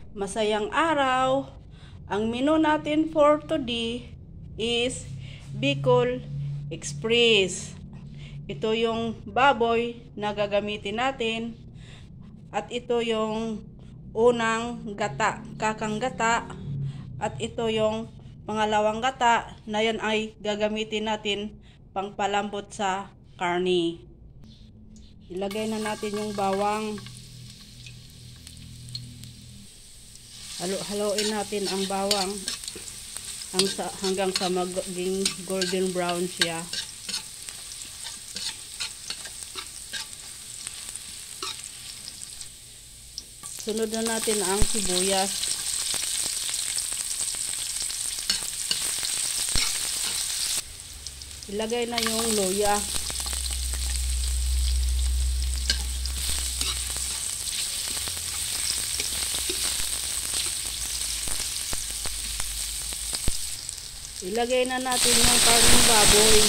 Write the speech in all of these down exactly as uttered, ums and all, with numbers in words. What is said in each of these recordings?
Masayang araw. Ang menu natin for today is Bicol Express. Ito yung baboy na gagamitin natin. At ito yung unang gata, kakang gata. At ito yung pangalawang gata na yan ay gagamitin natin pangpalambot sa karne. Ilagay na natin yung bawang. Halo-haloin natin ang bawang hanggang sa maging golden brown siya. Sunod na natin ang sibuyas. Ilagay na yung luya. Ilagay na natin yung karneng baboy.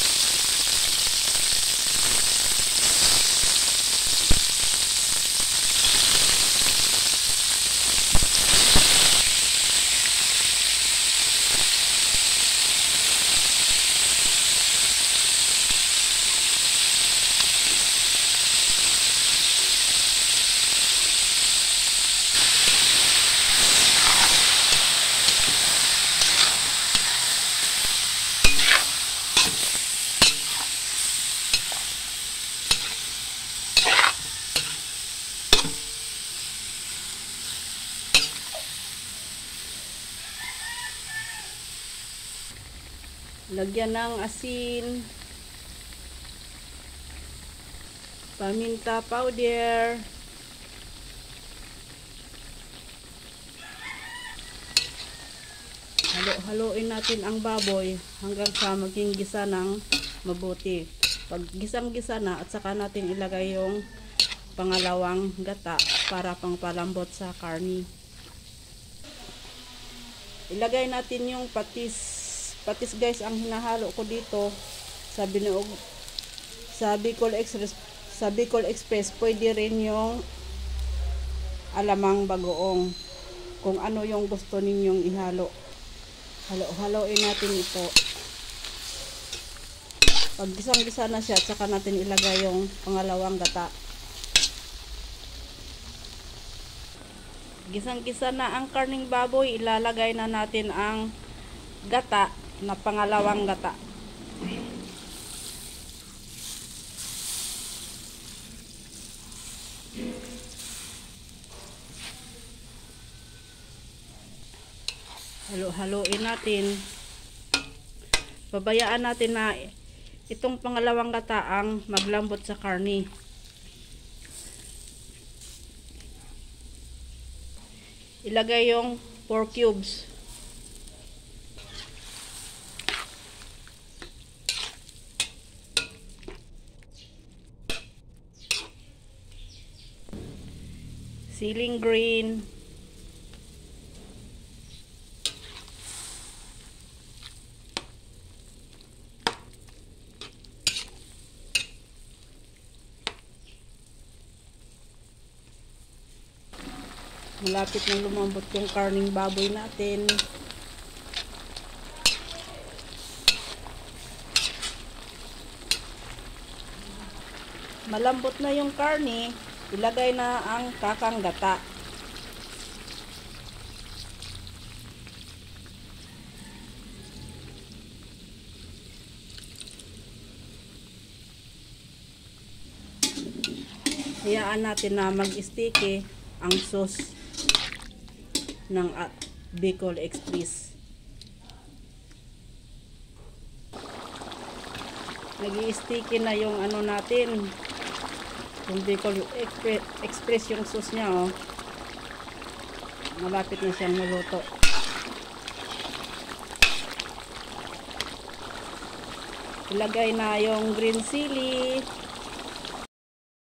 Lagyan ng asin, paminta powder, halo-haloin natin ang baboy hanggang sa maging gisa ng mabuti. Pag gisang-gisa na, at saka natin ilagay yung pangalawang gata para pangpalambot sa karni. Ilagay natin yung patis. Patis guys ang hinahalo ko dito sa binuog sa Bicol Express. Sa Bicol Express pwede rin yung alamang bagoong, kung ano yung gusto ninyong ihalo. Halo-haloin natin ito. Pag gisang-gisa na siya, saka natin ilagay yung pangalawang gata. Gisang-gisa na ang karning baboy, ilalagay na natin ang gata na pangalawang gata. Halo-haloin natin. Babayaan natin na itong pangalawang gata ang maglambot sa karni. Ilagay yung four cubes. Siling green. Malapit na lumambot yung karning baboy natin. Malambot na yung karni, ilagay na ang kakang gata. Hayaan natin na mag-sticky ang sauce ng Bicol Express. Nag-i-sticky na yung ano natin, yung Bicol Express, yung sauce niya, oh. Malapit na siyang maluto. Ilagay na yung green chili.